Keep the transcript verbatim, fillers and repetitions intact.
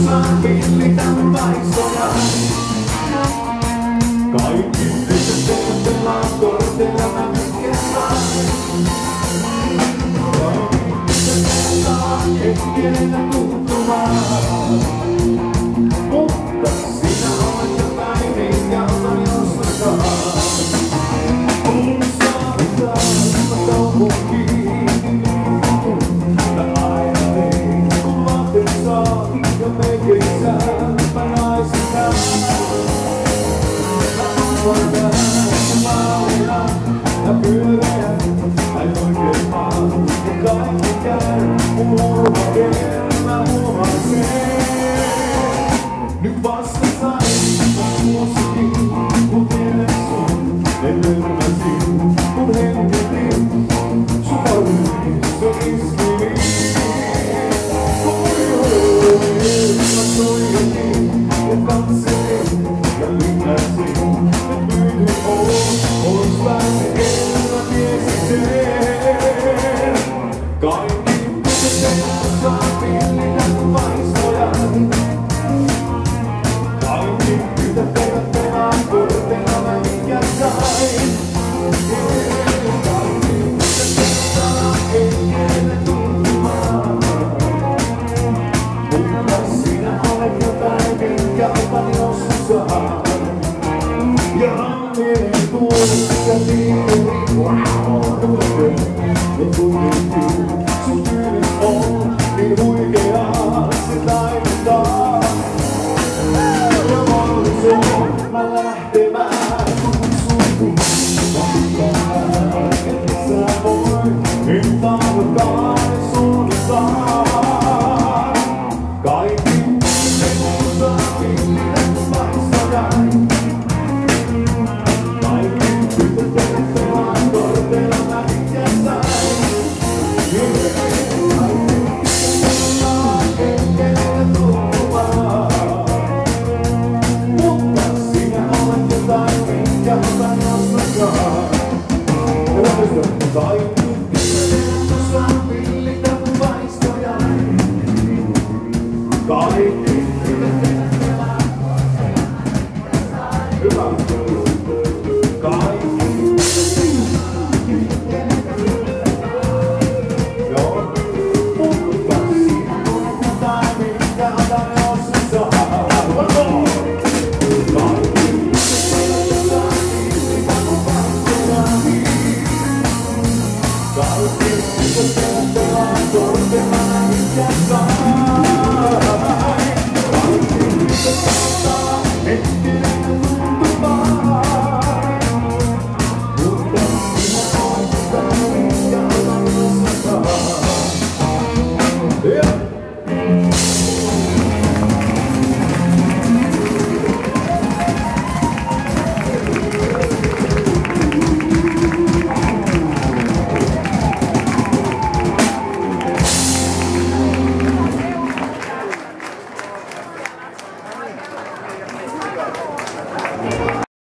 saan villitän vaistoja. Kaikki yhdessä teotellaan kortella minkä sain. Hetkenä tuntumaan, mutta sinä olet jotain, minkä otan jossakaan. Kun saavutaan, mä toivon kiinni. Mä aina tein, kun vaatteet saa, ja meikeissä mä naisena. Mä tuon vähän maalina, ja pyöreän, näin oikein maan, ja kaikki käy. Huomaten mä huomasin, nyt vasta sain vuosikin, kun tiedän sun, en törmäsin, kun hengitin, sun parissa iskini. Oi oi, mä soijatin ja katselin ja linnasin, et pyydin oon, ois lähti en mä tiesin sen. Kaikki saan villitän vaistoja. Kaikki yhtä teotellaan kortella minkä sain. Kaikki yhtä teotellaan hetkenä tuntumaan. Mutta sinä olet jotain minkä otan jossain. Ja mielen tuossa tiiri, wow, nuorten ja kuitenkin sun tyylis on. Niin huikeaa se taidetaan. Ja vallisin mä lähtemään kutsuun. Lähtemään, et sä voi, en tahdokaan suunnistaan. Kaikki sinun saa villitän vaistoja. Kaikki yhtä teotellaan kortella mä minkä sain. Kaikki yhdessä saan villitän vaistoja. Kaikki